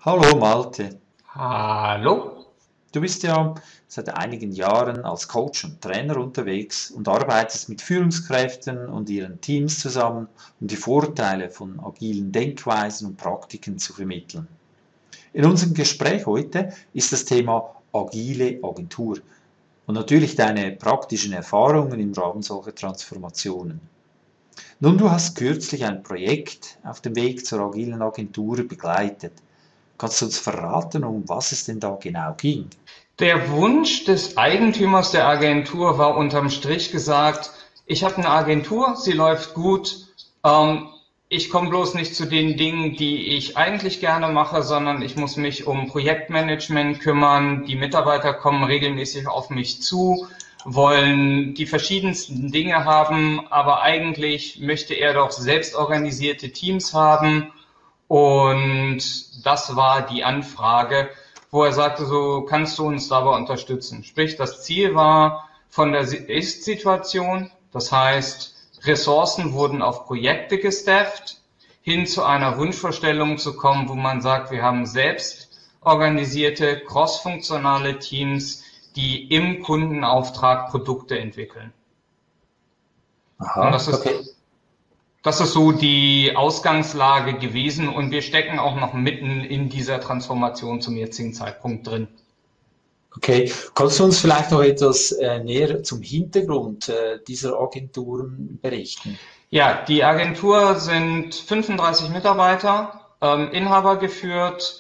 Hallo Malte, Hallo? du bist ja seit einigen Jahren als Coach und Trainer unterwegs und arbeitest mit Führungskräften und ihren Teams zusammen, um die Vorteile von agilen Denkweisen und Praktiken zu vermitteln. In unserem Gespräch heute ist das Thema agile Agentur und natürlich deine praktischen Erfahrungen im Rahmen solcher Transformationen. Nun, du hast kürzlich ein Projekt auf dem Weg zur agilen Agentur begleitet. Kannst du uns verraten, um was es denn da genau ging? Der Wunsch des Eigentümers der Agentur war unterm Strich gesagt, ich habe eine Agentur, sie läuft gut, ähm, ich komme bloß nicht zu den Dingen, die ich eigentlich gerne mache, sondern ich muss mich um Projektmanagement kümmern, die Mitarbeiter kommen regelmäßig auf mich zu, wollen die verschiedensten Dinge haben, aber eigentlich möchte er doch selbstorganisierte Teams haben. Und das war die Anfrage, wo er sagte, so kannst du uns dabei unterstützen. Sprich, das Ziel war von der Ist-Situation, das heißt, Ressourcen wurden auf Projekte gestafft, hin zu einer Wunschvorstellung zu kommen, wo man sagt, wir haben selbst organisierte, crossfunktionale Teams, die im Kundenauftrag Produkte entwickeln. Und Aha, okay. das ist so die Ausgangslage gewesen und wir stecken auch noch mitten in dieser Transformation zum jetzigen Zeitpunkt drin. Okay. Kannst du uns vielleicht noch etwas näher zum Hintergrund dieser Agenturen berichten? Ja, die Agentur sind 35 Mitarbeiter, Inhaber geführt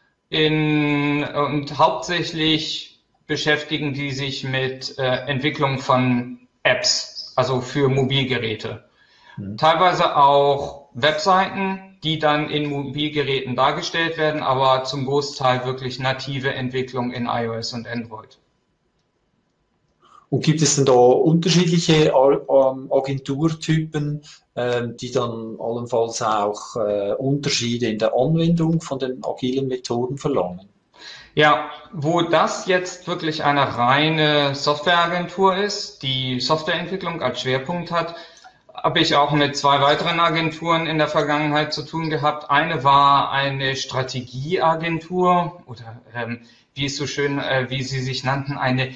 und hauptsächlich beschäftigen die sich mit Entwicklung von Apps, also für Mobilgeräte. Hm. Teilweise auch Webseiten, die dann in Mobilgeräten dargestellt werden, aber zum Großteil wirklich native Entwicklung in iOS und Android. Und gibt es denn da unterschiedliche Agenturtypen, die dann allenfalls auch Unterschiede in der Anwendung von den agilen Methoden verlangen? Ja, wo das jetzt wirklich eine reine Softwareagentur ist, die Softwareentwicklung als Schwerpunkt hat, habe ich auch mit zwei weiteren Agenturen in der Vergangenheit zu tun gehabt. Eine war eine Strategieagentur oder wie es so schön, wie sie sich nannten, eine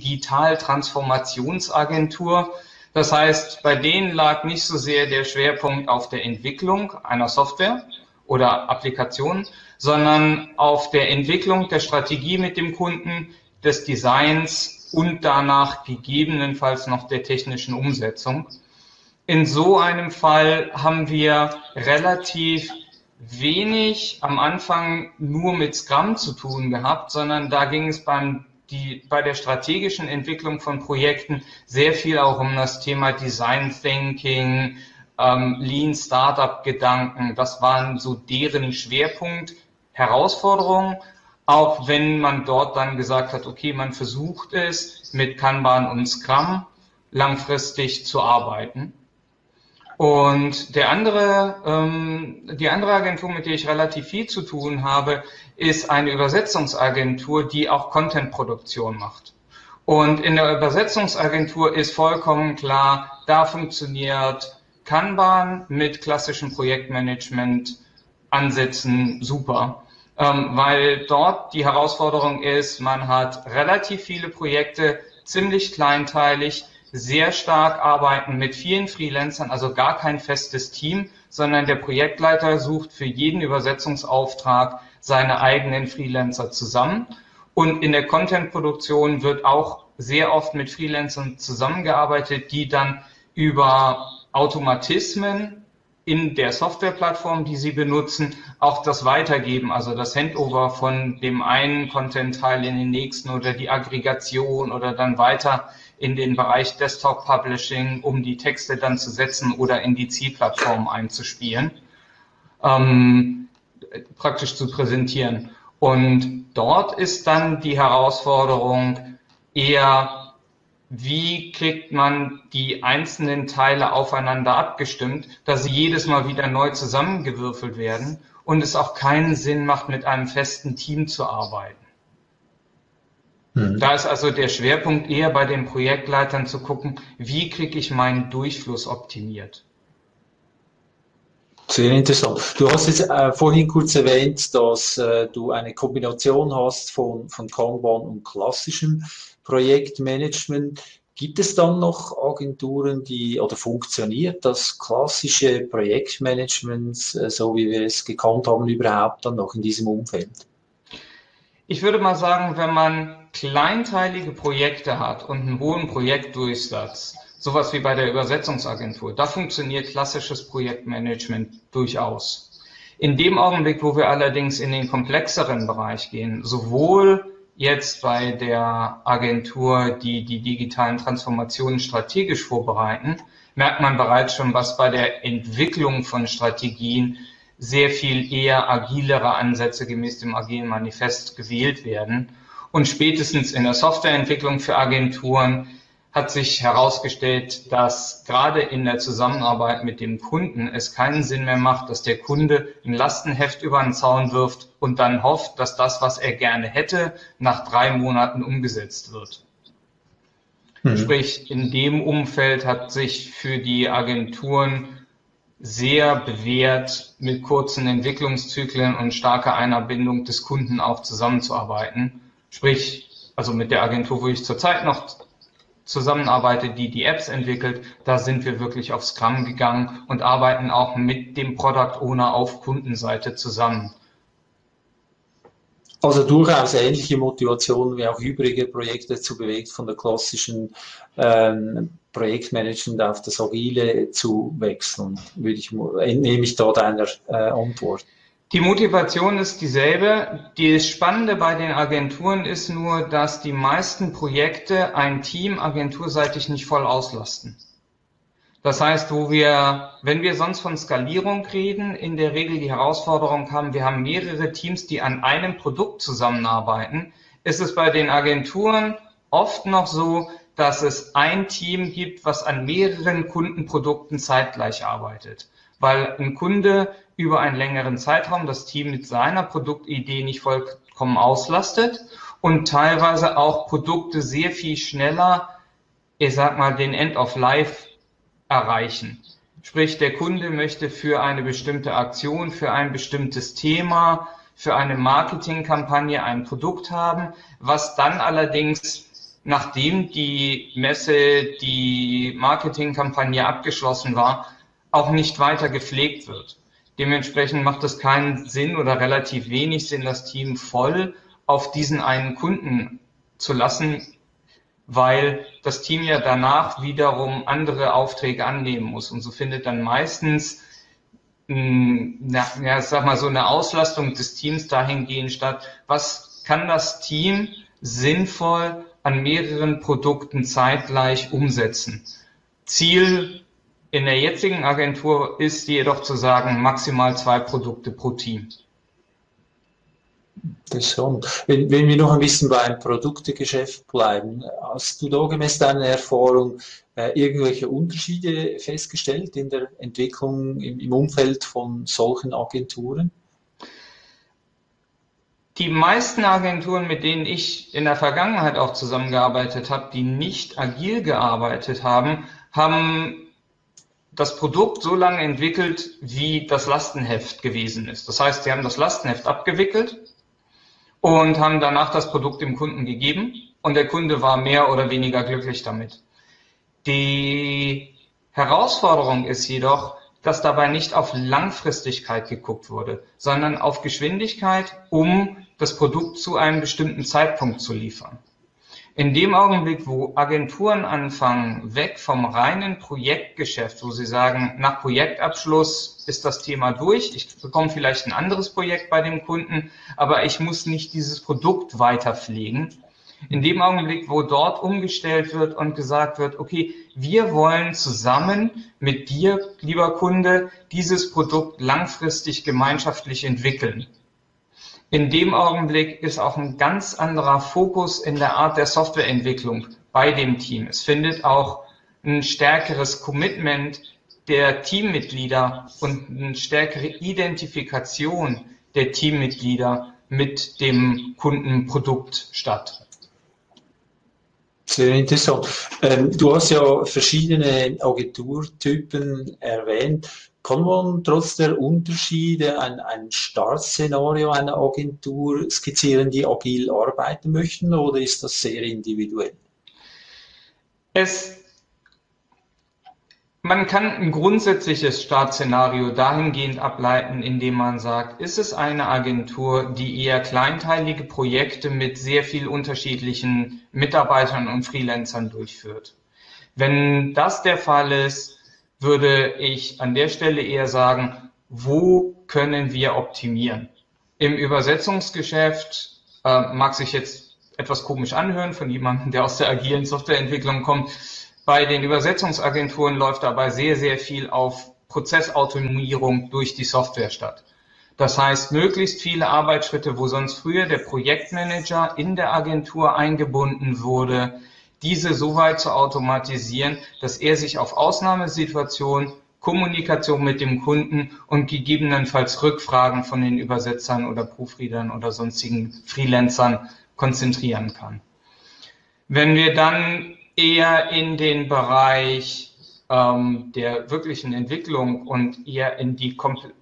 Digital-Transformationsagentur. Das heißt, bei denen lag nicht so sehr der Schwerpunkt auf der Entwicklung einer Software oder Applikation, sondern auf der Entwicklung der Strategie mit dem Kunden, des Designs und danach gegebenenfalls noch der technischen Umsetzung. In so einem Fall haben wir relativ wenig am Anfang nur mit Scrum zu tun gehabt, sondern da ging es bei der strategischen Entwicklung von Projekten sehr viel auch um das Thema Design Thinking, Lean Startup Gedanken. Das waren so deren Schwerpunkt, Herausforderungen, auch wenn man dort dann gesagt hat, okay, man versucht es mit Kanban und Scrum langfristig zu arbeiten. Und die andere Agentur, mit der ich relativ viel zu tun habe, ist eine Übersetzungsagentur, die auch Content-Produktion macht. Und in der Übersetzungsagentur ist vollkommen klar, da funktioniert Kanban mit klassischen Projektmanagement-Ansätzen super. Weil dort die Herausforderung ist, man hat relativ viele Projekte, ziemlich kleinteilig, sehr stark arbeiten mit vielen Freelancern, also gar kein festes Team, sondern der Projektleiter sucht für jeden Übersetzungsauftrag seine eigenen Freelancer zusammen. Und in der Content-Produktion wird auch sehr oft mit Freelancern zusammengearbeitet, die dann über Automatismen in der Softwareplattform, die sie benutzen, auch das weitergeben, also das Handover von dem einen Content-Teil in den nächsten oder die Aggregation oder dann weiter in den Bereich Desktop Publishing, um die Texte dann zu setzen oder in die Zielplattform einzuspielen, praktisch zu präsentieren. Und dort ist dann die Herausforderung eher, wie kriegt man die einzelnen Teile aufeinander abgestimmt, dass sie jedes Mal wieder neu zusammengewürfelt werden und es auch keinen Sinn macht, mit einem festen Team zu arbeiten. Mhm. Da ist also der Schwerpunkt eher bei den Projektleitern zu gucken, wie kriege ich meinen Durchfluss optimiert. Sehr interessant. Du hast jetzt vorhin kurz erwähnt, dass du eine Kombination hast von Kanban und klassischem Projektmanagement. Gibt es dann noch Agenturen, die oder funktioniert das klassische Projektmanagement, so wie wir es gekannt haben, überhaupt dann noch in diesem Umfeld? Ich würde mal sagen, wenn man kleinteilige Projekte hat und einen hohen Projektdurchsatz, sowas wie bei der Übersetzungsagentur, da funktioniert klassisches Projektmanagement durchaus. In dem Augenblick, wo wir allerdings in den komplexeren Bereich gehen, sowohl jetzt bei der Agentur, die die digitalen Transformationen strategisch vorbereiten, merkt man bereits schon, was bei der Entwicklung von Strategien sehr viel eher agilere Ansätze gemäß dem Agilen Manifest gewählt werden. Und spätestens in der Softwareentwicklung für Agenturen hat sich herausgestellt, dass gerade in der Zusammenarbeit mit dem Kunden es keinen Sinn mehr macht, dass der Kunde ein Lastenheft über den Zaun wirft und dann hofft, dass das, was er gerne hätte, nach 3 Monaten umgesetzt wird. Sprich, in dem Umfeld hat sich für die Agenturen sehr bewährt, mit kurzen Entwicklungszyklen und starker Einbindung des Kunden auch zusammenzuarbeiten. Sprich, also mit der Agentur, wo ich zurzeit noch zusammenarbeite, die die Apps entwickelt, da sind wir wirklich auf Scrum gegangen und arbeiten auch mit dem Product Owner auf Kundenseite zusammen. Also durchaus ähnliche Motivationen wie auch übrige Projekte dazu bewegt, von der klassischen Projektmanagement auf das Agile zu wechseln, entnehme ich da deiner Antwort. Die Motivation ist dieselbe. Das Spannende bei den Agenturen ist nur, dass die meisten Projekte ein Team agenturseitig nicht voll auslasten. Das heißt, wenn wir sonst von Skalierung reden, in der Regel die Herausforderung haben, wir haben mehrere Teams, die an einem Produkt zusammenarbeiten, ist es bei den Agenturen oft noch so, dass es ein Team gibt, was an mehreren Kundenprodukten zeitgleich arbeitet. Weil ein Kunde über einen längeren Zeitraum das Team mit seiner Produktidee nicht vollkommen auslastet und teilweise auch Produkte sehr viel schneller, ich sag mal, den End of Life erreichen. Sprich, der Kunde möchte für eine bestimmte Aktion, für ein bestimmtes Thema, für eine Marketingkampagne ein Produkt haben, was dann allerdings, nachdem die Messe, die Marketingkampagne abgeschlossen war, auch nicht weiter gepflegt wird. Dementsprechend macht es keinen Sinn oder relativ wenig Sinn, das Team voll auf diesen einen Kunden zu lassen, weil das Team ja danach wiederum andere Aufträge annehmen muss. Und so findet dann meistens so eine Auslastung des Teams dahingehend statt, was kann das Team sinnvoll an mehreren Produkten zeitgleich umsetzen. Ziel in der jetzigen Agentur ist jedoch zu sagen, maximal 2 Produkte pro Team. Interessant. Wenn wir noch ein bisschen beim Produktegeschäft bleiben, hast du da gemäß deiner Erfahrung irgendwelche Unterschiede festgestellt in der Entwicklung im Umfeld von solchen Agenturen? Die meisten Agenturen, mit denen ich in der Vergangenheit auch zusammengearbeitet habe, die nicht agil gearbeitet haben, haben das Produkt so lange entwickelt, wie das Lastenheft gewesen ist. Das heißt, sie haben das Lastenheft abgewickelt und haben danach das Produkt dem Kunden gegeben und der Kunde war mehr oder weniger glücklich damit. Die Herausforderung ist jedoch, dass dabei nicht auf Langfristigkeit geguckt wurde, sondern auf Geschwindigkeit, um das Produkt zu einem bestimmten Zeitpunkt zu liefern. In dem Augenblick, wo Agenturen anfangen, weg vom reinen Projektgeschäft, wo sie sagen, nach Projektabschluss ist das Thema durch, ich bekomme vielleicht ein anderes Projekt bei dem Kunden, aber ich muss nicht dieses Produkt weiter pflegen. In dem Augenblick, wo dort umgestellt wird und gesagt wird, okay, wir wollen zusammen mit dir, lieber Kunde, dieses Produkt langfristig gemeinschaftlich entwickeln. In dem Augenblick ist auch ein ganz anderer Fokus in der Art der Softwareentwicklung bei dem Team. Es findet auch ein stärkeres Commitment der Teammitglieder und eine stärkere Identifikation der Teammitglieder mit dem Kundenprodukt statt. Sehr interessant. Du hast ja verschiedene Agenturtypen erwähnt. kann man trotz der Unterschiede ein Startszenario einer Agentur skizzieren, die agil arbeiten möchten, oder ist das sehr individuell? Man kann ein grundsätzliches Startszenario dahingehend ableiten, indem man sagt, ist es eine Agentur, die eher kleinteilige Projekte mit sehr viel unterschiedlichen Mitarbeitern und Freelancern durchführt. Wenn das der Fall ist, würde ich an der Stelle eher sagen, wo können wir optimieren? Im Übersetzungsgeschäft mag sich jetzt etwas komisch anhören von jemandem, der aus der agilen Softwareentwicklung kommt. Bei den Übersetzungsagenturen läuft dabei sehr, sehr viel auf Prozessautomierung durch die Software statt. Das heißt, möglichst viele Arbeitsschritte, wo sonst früher der Projektmanager in der Agentur eingebunden wurde, diese so weit zu automatisieren, dass er sich auf Ausnahmesituationen, Kommunikation mit dem Kunden und gegebenenfalls Rückfragen von den Übersetzern oder Proofreadern oder sonstigen Freelancern konzentrieren kann. Wenn wir dann eher in den Bereich der wirklichen Entwicklung und eher in die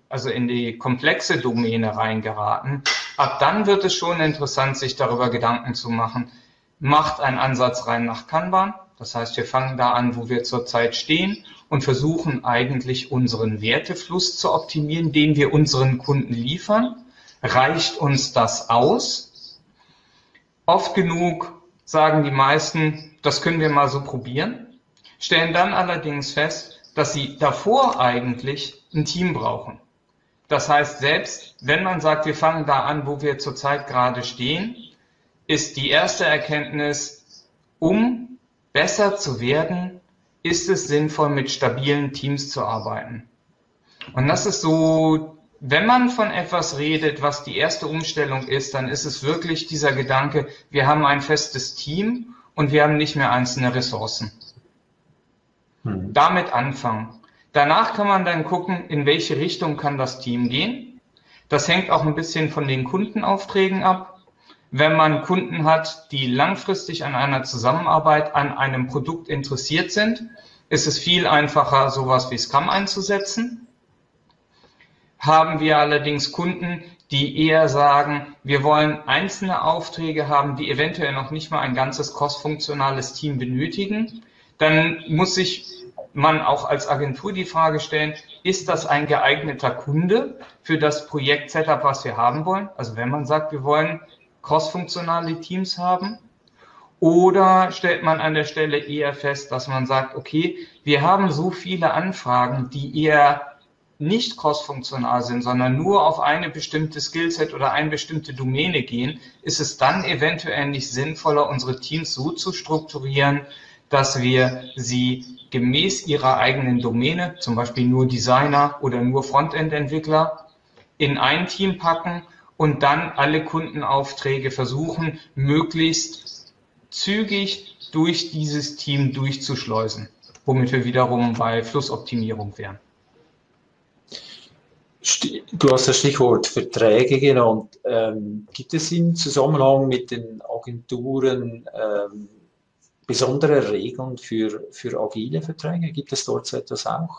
komplexe Domäne reingeraten, ab dann wird es schon interessant, sich darüber Gedanken zu machen, macht ein Ansatz rein nach Kanban. Das heißt, wir fangen da an, wo wir zurzeit stehen und versuchen eigentlich unseren Wertefluss zu optimieren, den wir unseren Kunden liefern. Reicht uns das aus? Oft genug sagen die meisten, das können wir mal so probieren, stellen dann allerdings fest, dass sie davor eigentlich ein Team brauchen. Das heißt, selbst wenn man sagt, wir fangen da an, wo wir zurzeit gerade stehen, ist die erste Erkenntnis, um besser zu werden, ist es sinnvoll, mit stabilen Teams zu arbeiten. Und das ist so, wenn man von etwas redet, was die erste Umstellung ist, dann ist es wirklich dieser Gedanke, wir haben ein festes Team und wir haben nicht mehr einzelne Ressourcen. Damit anfangen. Danach kann man dann gucken, in welche Richtung kann das Team gehen. Das hängt auch ein bisschen von den Kundenaufträgen ab. Wenn man Kunden hat, die langfristig an einer Zusammenarbeit, an einem Produkt interessiert sind, ist es viel einfacher, sowas wie Scrum einzusetzen. Haben wir allerdings Kunden, die eher sagen, wir wollen einzelne Aufträge haben, die eventuell noch nicht mal ein ganzes cross-funktionales Team benötigen, dann muss sich man auch als Agentur die Frage stellen, ist das ein geeigneter Kunde für das Projekt-Setup, was wir haben wollen? Also wenn man sagt, wir wollen cross-funktionale Teams haben, oder stellt man an der Stelle eher fest, dass man sagt, okay, wir haben so viele Anfragen, die eher nicht cross-funktional sind, sondern nur auf eine bestimmte Skillset oder eine bestimmte Domäne gehen, ist es dann eventuell nicht sinnvoller, unsere Teams so zu strukturieren, dass wir sie gemäß ihrer eigenen Domäne, zum Beispiel nur Designer oder nur Frontend-Entwickler, in ein Team packen und dann alle Kundenaufträge versuchen, möglichst zügig durch dieses Team durchzuschleusen, womit wir wiederum bei Flussoptimierung wären. Du hast das Stichwort Verträge genannt. Gibt es im Zusammenhang mit den Agenturen besondere Regeln für agile Verträge? Gibt es dort so etwas auch?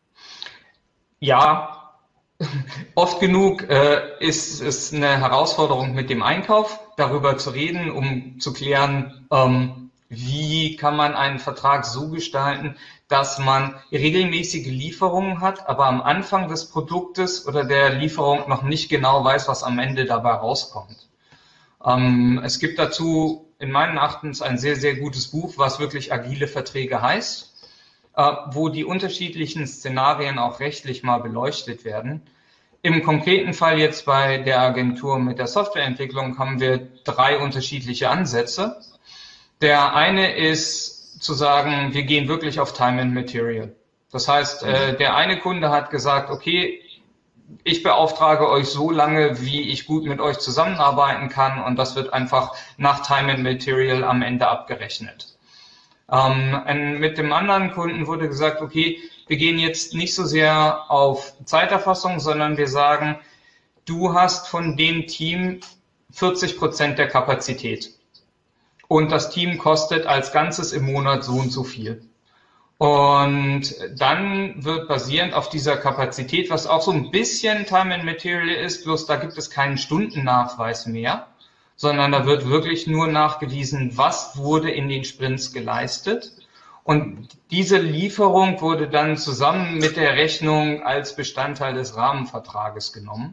Ja, oft genug ist es eine Herausforderung mit dem Einkauf, darüber zu reden, um zu klären, wie kann man einen Vertrag so gestalten, dass man regelmäßige Lieferungen hat, aber am Anfang des Produktes oder der Lieferung noch nicht genau weiß, was am Ende dabei rauskommt. Es gibt dazu in meinen Erachtens ein sehr, sehr gutes Buch, was wirklich agile Verträge heißt, wo die unterschiedlichen Szenarien auch rechtlich mal beleuchtet werden. Im konkreten Fall jetzt bei der Agentur mit der Softwareentwicklung haben wir 3 unterschiedliche Ansätze. Der eine ist zu sagen, wir gehen wirklich auf Time and Material. Das heißt, der eine Kunde hat gesagt, okay, ich beauftrage euch so lange, wie ich gut mit euch zusammenarbeiten kann, und das wird einfach nach Time and Material am Ende abgerechnet. Mit dem anderen Kunden wurde gesagt, okay, wir gehen jetzt nicht so sehr auf Zeiterfassung, sondern wir sagen, du hast von dem Team 40% der Kapazität und das Team kostet als Ganzes im Monat so und so viel. Und dann wird basierend auf dieser Kapazität, was auch so ein bisschen Time and Material ist, bloß da gibt es keinen Stundennachweis mehr, sondern da wird wirklich nur nachgewiesen, was wurde in den Sprints geleistet. Und diese Lieferung wurde dann zusammen mit der Rechnung als Bestandteil des Rahmenvertrages genommen,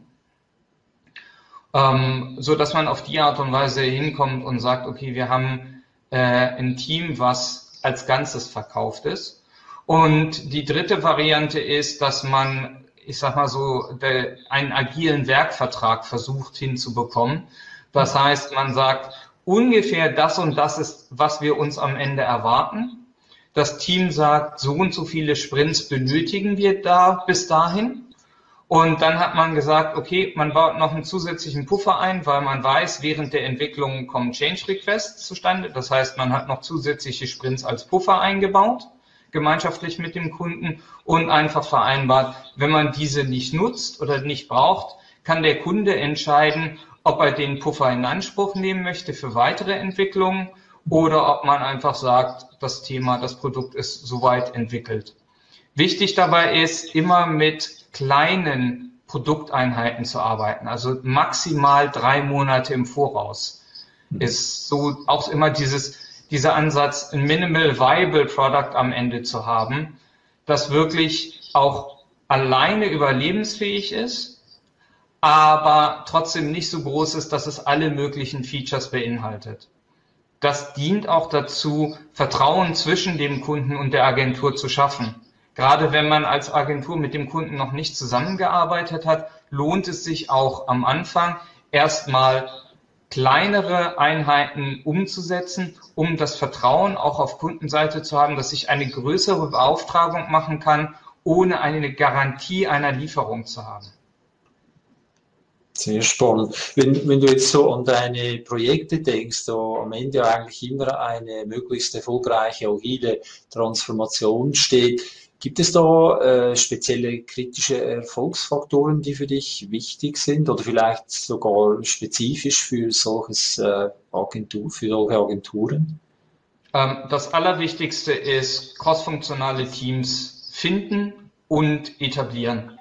so dass man auf die Art und Weise hinkommt und sagt, okay, wir haben ein Team, was als Ganzes verkauft ist. Und die dritte Variante ist, dass man, ich sag mal so, einen agilen Werkvertrag versucht hinzubekommen. Das heißt, man sagt, ungefähr das und das ist, was wir uns am Ende erwarten. Das Team sagt, so und so viele Sprints benötigen wir da bis dahin. Und dann hat man gesagt, okay, man baut noch einen zusätzlichen Puffer ein, weil man weiß, während der Entwicklung kommen Change Requests zustande. Das heißt, man hat noch zusätzliche Sprints als Puffer eingebaut, gemeinschaftlich mit dem Kunden und einfach vereinbart, wenn man diese nicht nutzt oder nicht braucht, kann der Kunde entscheiden, ob er den Puffer in Anspruch nehmen möchte für weitere Entwicklungen oder ob man einfach sagt, das Produkt ist soweit entwickelt. Wichtig dabei ist, immer mit kleinen Produkteinheiten zu arbeiten, also maximal 3 Monate im Voraus. Ist so auch immer dieser Ansatz, ein Minimal Viable Product am Ende zu haben, das wirklich auch alleine überlebensfähig ist, aber trotzdem nicht so groß ist, dass es alle möglichen Features beinhaltet. Das dient auch dazu, Vertrauen zwischen dem Kunden und der Agentur zu schaffen. Gerade wenn man als Agentur mit dem Kunden noch nicht zusammengearbeitet hat, lohnt es sich auch am Anfang erstmal kleinere Einheiten umzusetzen, um das Vertrauen auch auf Kundenseite zu haben, dass ich eine größere Beauftragung machen kann, ohne eine Garantie einer Lieferung zu haben. Sehr spannend. Wenn du jetzt so an deine Projekte denkst, da am Ende eigentlich immer eine möglichst erfolgreiche, agile Transformation steht, gibt es da spezielle kritische Erfolgsfaktoren, die für dich wichtig sind oder vielleicht sogar spezifisch für für solche Agenturen? Das Allerwichtigste ist, crossfunktionale Teams finden und etablieren.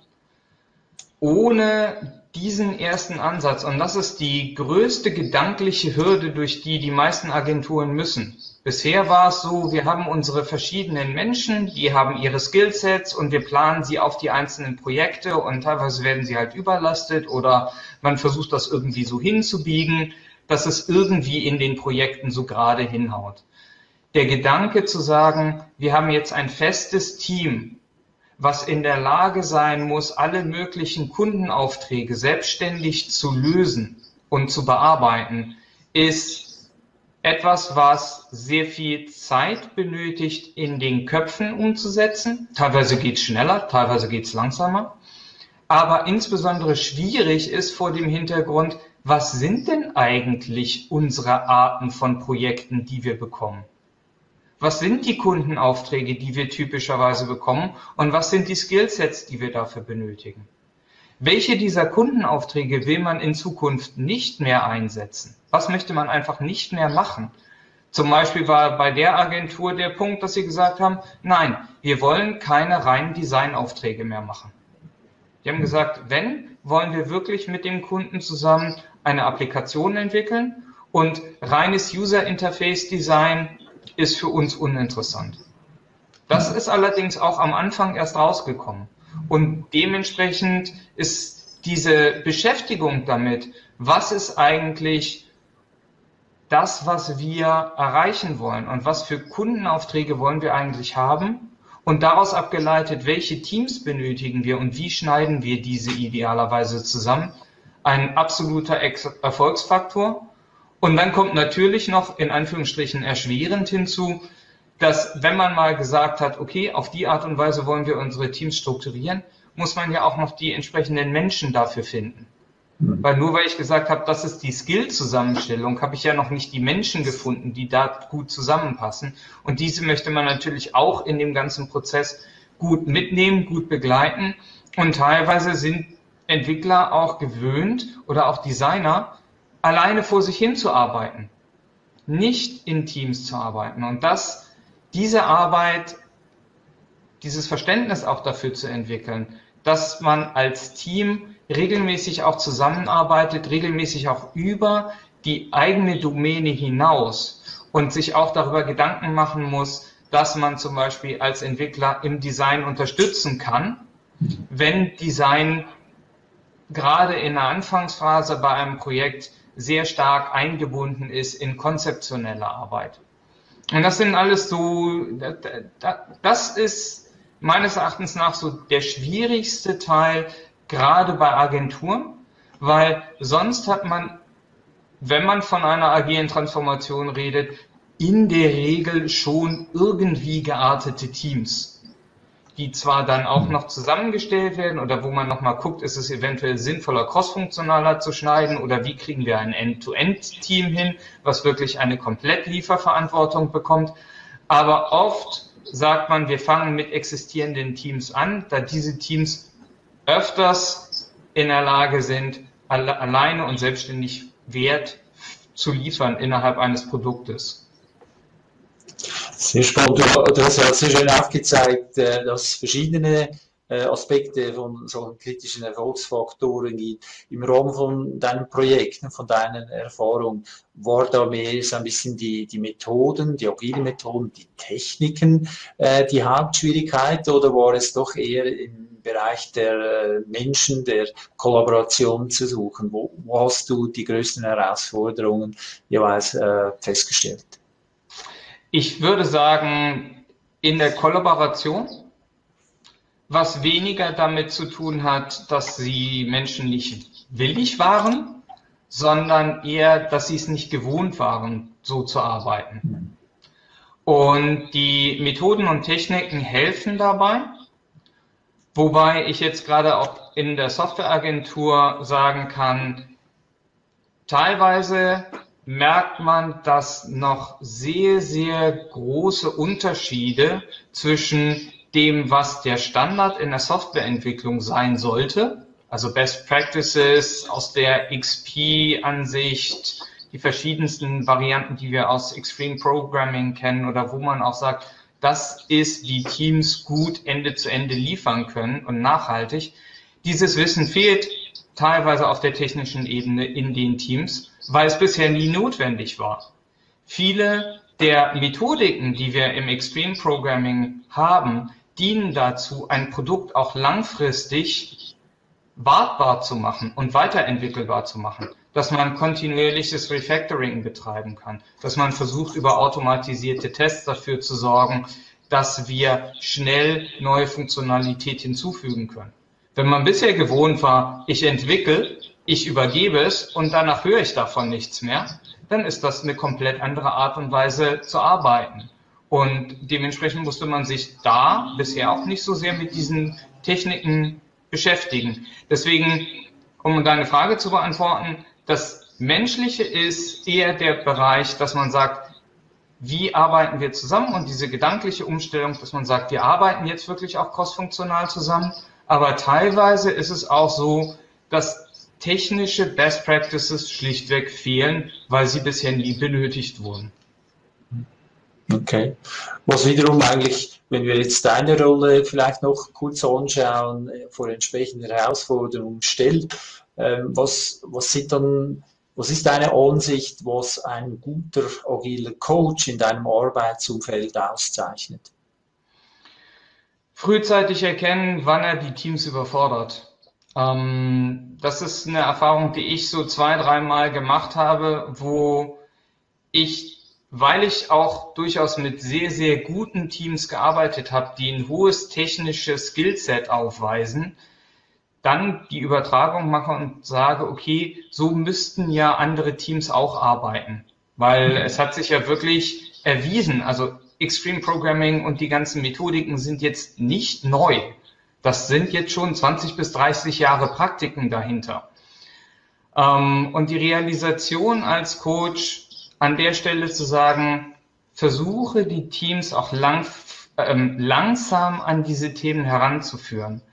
Ohne diesen ersten Ansatz, und das ist die größte gedankliche Hürde, durch die die meisten Agenturen müssen. Bisher war es so, wir haben unsere verschiedenen Menschen, die haben ihre Skillsets und wir planen sie auf die einzelnen Projekte und teilweise werden sie halt überlastet oder man versucht das irgendwie so hinzubiegen, dass es irgendwie in den Projekten so gerade hinhaut. Der Gedanke zu sagen, wir haben jetzt ein festes Team, was in der Lage sein muss, alle möglichen Kundenaufträge selbstständig zu lösen und zu bearbeiten, ist etwas, was sehr viel Zeit benötigt, in den Köpfen umzusetzen. Teilweise geht es schneller, teilweise geht es langsamer. Aber insbesondere schwierig ist vor dem Hintergrund, was sind denn eigentlich unsere Arten von Projekten, die wir bekommen? Was sind die Kundenaufträge, die wir typischerweise bekommen und was sind die Skillsets, die wir dafür benötigen? Welche dieser Kundenaufträge will man in Zukunft nicht mehr einsetzen? Was möchte man einfach nicht mehr machen? Zum Beispiel war bei der Agentur der Punkt, dass sie gesagt haben, nein, wir wollen keine reinen Designaufträge mehr machen. Die haben gesagt, wenn, wollen wir wirklich mit dem Kunden zusammen eine Applikation entwickeln und reines User-Interface-Design ist für uns uninteressant. Das ist allerdings auch am Anfang erst rausgekommen. Und dementsprechend ist diese Beschäftigung damit, was ist eigentlich das, was wir erreichen wollen und was für Kundenaufträge wollen wir eigentlich haben und daraus abgeleitet, welche Teams benötigen wir und wie schneiden wir diese idealerweise zusammen, ein absoluter Erfolgsfaktor. Und dann kommt natürlich noch, in Anführungsstrichen erschwerend hinzu, dass wenn man mal gesagt hat, okay, auf die Art und Weise wollen wir unsere Teams strukturieren, muss man ja auch noch die entsprechenden Menschen dafür finden. Weil nur weil ich gesagt habe, das ist die Skill-Zusammenstellung, habe ich ja noch nicht die Menschen gefunden, die da gut zusammenpassen. Und diese möchte man natürlich auch in dem ganzen Prozess gut mitnehmen, gut begleiten. Und teilweise sind Entwickler auch gewöhnt oder auch Designer, alleine vor sich hin zu arbeiten, nicht in Teams zu arbeiten. Und diese Arbeit dieses Verständnis auch dafür zu entwickeln, dass man als Team regelmäßig auch zusammenarbeitet, regelmäßig auch über die eigene Domäne hinaus und sich auch darüber Gedanken machen muss, dass man zum Beispiel als Entwickler im Design unterstützen kann, wenn Design gerade in der Anfangsphase bei einem Projekt sehr stark eingebunden ist in konzeptionelle Arbeit. Und das sind alles so, das ist meines Erachtens nach so der schwierigste Teil, gerade bei Agenturen, weil sonst hat man, wenn man von einer agilen Transformation redet, in der Regel schon irgendwie geartete Teams, die zwar dann auch noch zusammengestellt werden oder wo man nochmal guckt, ist es eventuell sinnvoller, crossfunktionaler zu schneiden oder wie kriegen wir ein End-to-End-Team hin, was wirklich eine Komplettlieferverantwortung bekommt. Aber oft sagt man, wir fangen mit existierenden Teams an, da diese Teams öfters in der Lage sind, alleine und selbstständig Wert zu liefern innerhalb eines Produktes. Sehr spannend. Du hast ja sehr schön aufgezeigt, dass es verschiedene Aspekte von solchen kritischen Erfolgsfaktoren gibt. Im Rahmen von deinen Projekten, von deinen Erfahrungen, war da mehr so ein bisschen die Methoden, die agilen Methoden, die Techniken die Hauptschwierigkeit oder war es doch eher im Bereich der Menschen, der Kollaboration zu suchen? Wo hast du die größten Herausforderungen jeweils festgestellt? Ich würde sagen, in der Kollaboration, was weniger damit zu tun hat, dass die Menschen nicht willig waren, sondern eher, dass sie es nicht gewohnt waren, so zu arbeiten. Und die Methoden und Techniken helfen dabei, wobei ich jetzt gerade auch in der Softwareagentur sagen kann, teilweise merkt man, dass noch sehr, sehr große Unterschiede zwischen dem, was der Standard in der Softwareentwicklung sein sollte, also Best Practices aus der XP-Ansicht, die verschiedensten Varianten, die wir aus Extreme Programming kennen oder wo man auch sagt, das ist, wie Teams gut Ende zu Ende liefern können und nachhaltig. Dieses Wissen fehlt teilweise auf der technischen Ebene in den Teams, weil es bisher nie notwendig war. Viele der Methodiken, die wir im Extreme Programming haben, dienen dazu, ein Produkt auch langfristig wartbar zu machen und weiterentwickelbar zu machen, dass man kontinuierliches Refactoring betreiben kann, dass man versucht, über automatisierte Tests dafür zu sorgen, dass wir schnell neue Funktionalität hinzufügen können. Wenn man bisher gewohnt war, ich entwickle, ich übergebe es und danach höre ich davon nichts mehr, dann ist das eine komplett andere Art und Weise zu arbeiten. Und dementsprechend musste man sich da bisher auch nicht so sehr mit diesen Techniken beschäftigen. Deswegen, um deine Frage zu beantworten, das Menschliche ist eher der Bereich, dass man sagt, wie arbeiten wir zusammen und diese gedankliche Umstellung, dass man sagt, wir arbeiten jetzt wirklich auch crossfunktional zusammen, aber teilweise ist es auch so, dass technische Best Practices schlichtweg fehlen, weil sie bisher nie benötigt wurden. Okay. Was wiederum eigentlich, wenn wir jetzt deine Rolle vielleicht noch kurz anschauen, vor entsprechende Herausforderungen stellt, was ist deine Ansicht, was ein guter agiler Coach in deinem Arbeitsumfeld auszeichnet? Frühzeitig erkennen, wann er die Teams überfordert. Das ist eine Erfahrung, die ich so 2-3 Mal gemacht habe, wo ich, weil ich auch durchaus mit sehr, sehr guten Teams gearbeitet habe, die ein hohes technisches Skillset aufweisen, dann die Übertragung mache und sage, okay, so müssten ja andere Teams auch arbeiten. Weil es hat sich ja wirklich erwiesen, also Extreme Programming und die ganzen Methodiken sind jetzt nicht neu. Das sind jetzt schon 20 bis 30 Jahre Praktiken dahinter. Und die Realisation als Coach an der Stelle zu sagen, versuche die Teams auch langsam an diese Themen heranzuführen.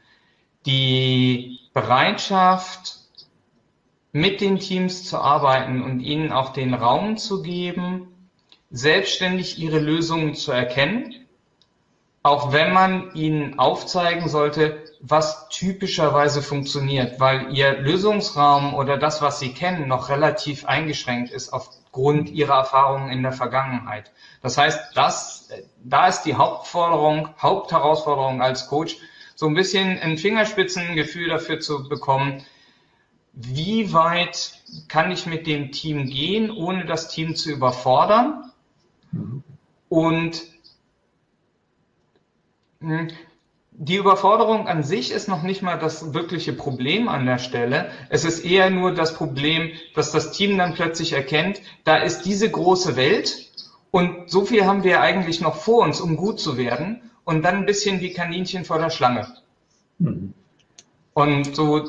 Die Bereitschaft, mit den Teams zu arbeiten und ihnen auch den Raum zu geben, selbstständig ihre Lösungen zu erkennen, auch wenn man ihnen aufzeigen sollte, was typischerweise funktioniert, weil ihr Lösungsraum oder das, was sie kennen, noch relativ eingeschränkt ist aufgrund ihrer Erfahrungen in der Vergangenheit. Das heißt, da ist die Hauptherausforderung als Coach, so ein bisschen ein Fingerspitzengefühl dafür zu bekommen, wie weit kann ich mit dem Team gehen, ohne das Team zu überfordern. Und die Überforderung an sich ist noch nicht mal das wirkliche Problem an der Stelle. Es ist eher nur das Problem, dass das Team dann plötzlich erkennt, da ist diese große Welt und so viel haben wir eigentlich noch vor uns, um gut zu werden, und dann ein bisschen wie Kaninchen vor der Schlange. Und so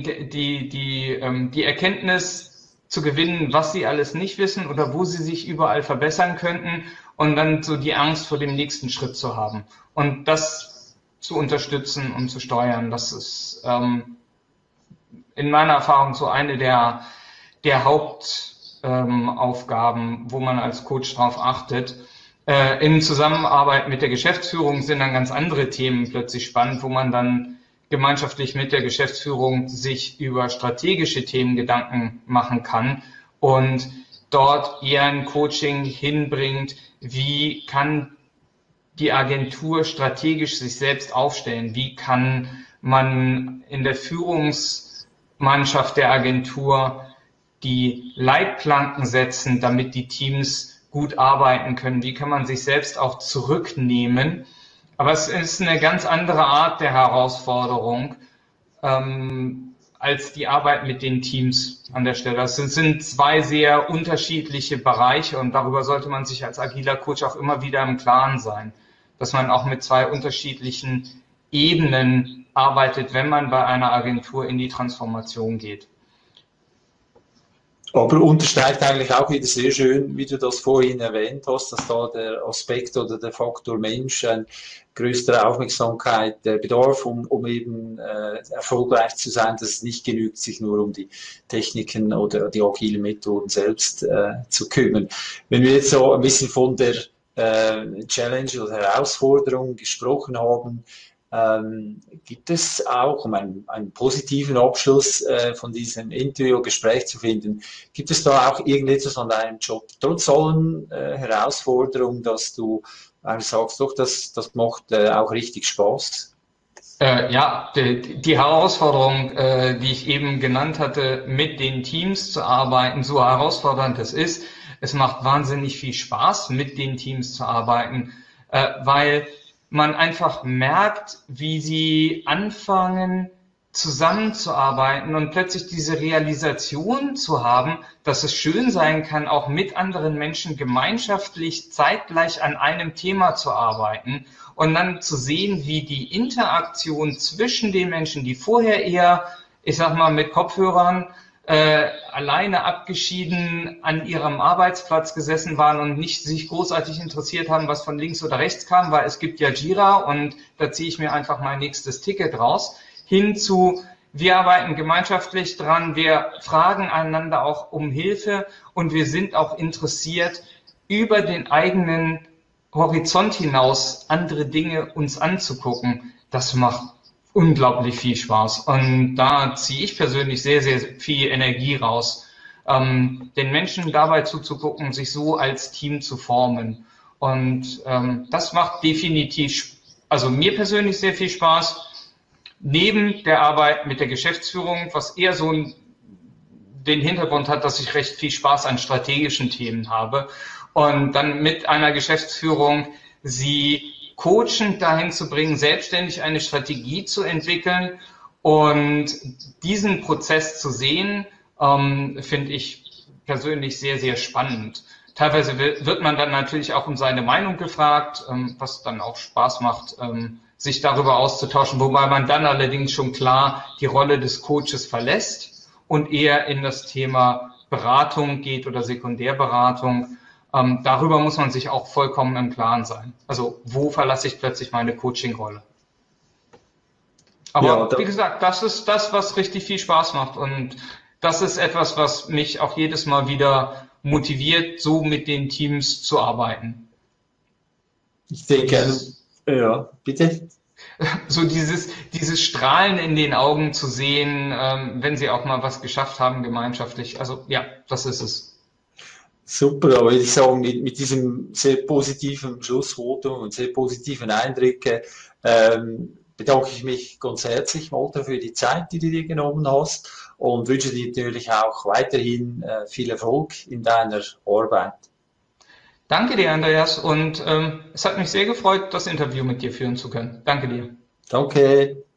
die Erkenntnis zu gewinnen, was sie alles nicht wissen oder wo sie sich überall verbessern könnten, und dann so die Angst vor dem nächsten Schritt zu haben. Und das zu unterstützen und zu steuern, das ist in meiner Erfahrung so eine der Hauptaufgaben, wo man als Coach drauf achtet. In Zusammenarbeit mit der Geschäftsführung sind dann ganz andere Themen plötzlich spannend, wo man dann gemeinschaftlich mit der Geschäftsführung sich über strategische Themen Gedanken machen kann und dort eher ein Coaching hinbringt, wie kann die Agentur strategisch sich selbst aufstellen, wie kann man in der Führungsmannschaft der Agentur die Leitplanken setzen, damit die Teams gut arbeiten können, wie kann man sich selbst auch zurücknehmen. Aber es ist eine ganz andere Art der Herausforderung als die Arbeit mit den Teams an der Stelle. Das sind zwei sehr unterschiedliche Bereiche und darüber sollte man sich als agiler Coach auch immer wieder im Klaren sein, dass man auch mit zwei unterschiedlichen Ebenen arbeitet, wenn man bei einer Agentur in die Transformation geht. Aber unterstreicht eigentlich auch wieder sehr schön, wie du das vorhin erwähnt hast, dass da der Aspekt oder der Faktor Mensch eine größere Aufmerksamkeit bedarf, um eben erfolgreich zu sein, dass es nicht genügt, sich nur um die Techniken oder die agilen Methoden selbst zu kümmern. Wenn wir jetzt so ein bisschen von der Challenge oder Herausforderung gesprochen haben, gibt es auch, um einen positiven Abschluss von diesem Interview-Gespräch zu finden, gibt es da auch irgendetwas an deinem Job, trotz allen Herausforderungen, dass du sagst, doch, das macht auch richtig Spaß? Ja, die Herausforderung, die ich eben genannt hatte, mit den Teams zu arbeiten, so herausfordernd es ist, es macht wahnsinnig viel Spaß, mit den Teams zu arbeiten, weil man einfach merkt, wie sie anfangen zusammenzuarbeiten und plötzlich diese Realisation zu haben, dass es schön sein kann, auch mit anderen Menschen gemeinschaftlich zeitgleich an einem Thema zu arbeiten und dann zu sehen, wie die Interaktion zwischen den Menschen, die vorher eher, ich sag mal, mit Kopfhörern alleine abgeschieden an ihrem Arbeitsplatz gesessen waren und nicht sich großartig interessiert haben, was von links oder rechts kam, weil es gibt ja Jira und da ziehe ich mir einfach mein nächstes Ticket raus, hin zu, wir arbeiten gemeinschaftlich dran, wir fragen einander auch um Hilfe und wir sind auch interessiert, über den eigenen Horizont hinaus andere Dinge uns anzugucken. Das macht unglaublich viel Spaß und da ziehe ich persönlich sehr, sehr viel Energie raus, den Menschen dabei zuzugucken, sich so als Team zu formen und das macht definitiv, also mir persönlich sehr viel Spaß, neben der Arbeit mit der Geschäftsführung, was eher so den Hintergrund hat, dass ich recht viel Spaß an strategischen Themen habe und dann mit einer Geschäftsführung sie coachend dahin zu bringen, selbstständig eine Strategie zu entwickeln und diesen Prozess zu sehen, finde ich persönlich sehr, sehr spannend. Teilweise wird man dann natürlich auch um seine Meinung gefragt, was dann auch Spaß macht, sich darüber auszutauschen, wobei man dann allerdings schon klar die Rolle des Coaches verlässt und eher in das Thema Beratung geht oder Sekundärberatung. Darüber muss man sich auch vollkommen im Klaren sein. Also wo verlasse ich plötzlich meine Coaching-Rolle? Aber ja, wie gesagt, das ist das, was richtig viel Spaß macht und das ist etwas, was mich auch jedes Mal wieder motiviert, so mit den Teams zu arbeiten. Ich denke, Ja, bitte? So dieses Strahlen in den Augen zu sehen, wenn Sie auch mal was geschafft haben gemeinschaftlich. Also ja, das ist es. Super, aber ich sagen, mit diesem sehr positiven Schlussvotum und sehr positiven Eindrücke bedanke ich mich ganz herzlich, Walter, für die Zeit, die du dir genommen hast und wünsche dir natürlich auch weiterhin viel Erfolg in deiner Arbeit. Danke dir, Andreas, und es hat mich sehr gefreut, das Interview mit dir führen zu können. Danke dir. Danke.